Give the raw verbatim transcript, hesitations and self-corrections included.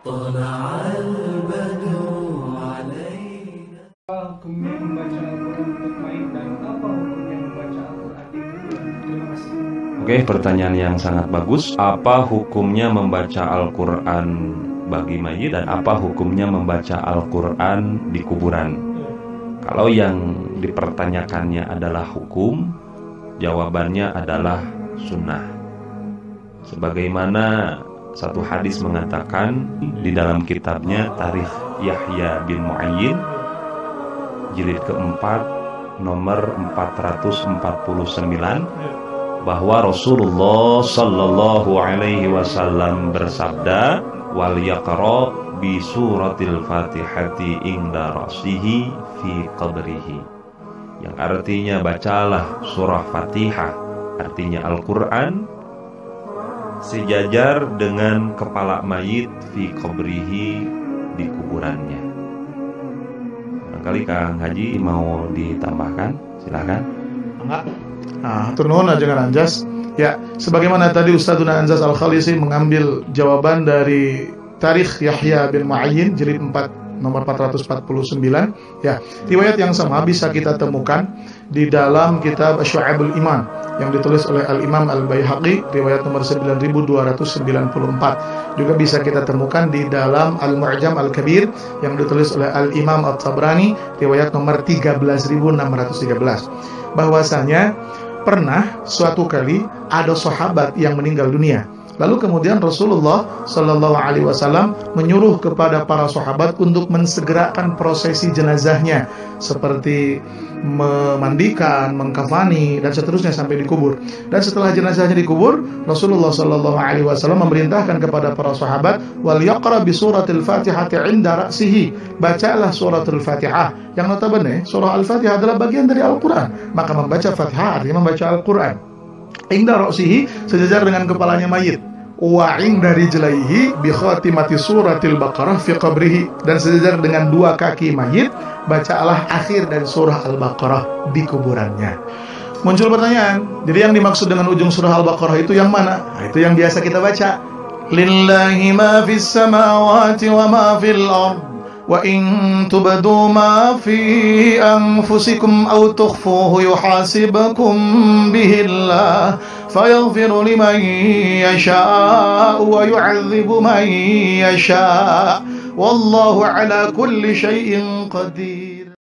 Hukumnya membaca Al-Quran untuk main dan apa hukumnya membaca Al-Quran di kuburan? Terima kasih. Oke, pertanyaan yang sangat bagus. Apa hukumnya membaca Al-Quran bagi mayit dan apa hukumnya membaca Al-Quran di kuburan? Kalau yang dipertanyakannya adalah hukum, jawabannya adalah sunnah. Sebagaimana satu hadis mengatakan di dalam kitabnya Tarikh Yahya bin Mu'ayyin jilid keempat nomor empat ratus empat puluh sembilan, bahwa Rasulullah sallallahu alaihi wasallam bersabda, wal yaqra bi suratil fatihati inda ra'sihi fi qabrihi, yang artinya bacalah surah Fatihah, artinya Al-Quran, sejajar dengan kepala mayit fi qabrihi, di kuburannya. Barangkali Kang Haji mau ditambahkan, silakan. Enggak. Nah, turun aja kan Anjas. Ya, sebagaimana tadi Ustadzuna Anjas Al-Khalisi mengambil jawaban dari Tarikh Yahya bin Mu'ayyin jilid empat nomor empat ratus empat puluh sembilan. Ya, riwayat yang sama bisa kita temukan di dalam kitab Syu'abul Iman yang ditulis oleh Al-Imam Al-Baihaqi, riwayat nomor sembilan ribu dua ratus sembilan puluh empat. Juga bisa kita temukan di dalam Al-Mu'jam Al-Kabir yang ditulis oleh Al-Imam At-Tabrani, riwayat nomor tiga belas ribu enam ratus tiga belas. Bahwasanya pernah suatu kali ada sahabat yang meninggal dunia. Lalu kemudian Rasulullah Sallallahu Alaihi Wasallam menyuruh kepada para sahabat untuk mensegerakan prosesi jenazahnya, seperti memandikan, mengkafani, dan seterusnya sampai dikubur. Dan setelah jenazahnya dikubur, Rasulullah Sallallahu Alaihi Wasallam memerintahkan kepada para sahabat, wal yaqra bi suratil fatihati inda ra'sihi, bacalah suratul Fatihah, yang notabene surah Al-Fatihah adalah bagian dari Al-Quran. Maka membaca Fatihah artinya membaca Al-Quran. Inda ra'sihi, sejajar dengan kepalanya mayit. Wa inda rijlaihi bi khatimati suratil Baqarah fi qabrihi, dan sejajar dengan dua kaki mayit, bacalah akhir dari surah Al-Baqarah di kuburannya. Muncul pertanyaan, jadi yang dimaksud dengan ujung surah Al-Baqarah itu yang mana? Nah, itu yang biasa kita baca. Lillahi ma fis samawati wa ma fil ard. Wa in tubdu ma fi anfusikum aw tukhfuhu yuhasibukum bihi Allah fayaghfiru liman yasha' wa yu'adzibu man yasha' wallahu ala kulli syai'in qadir.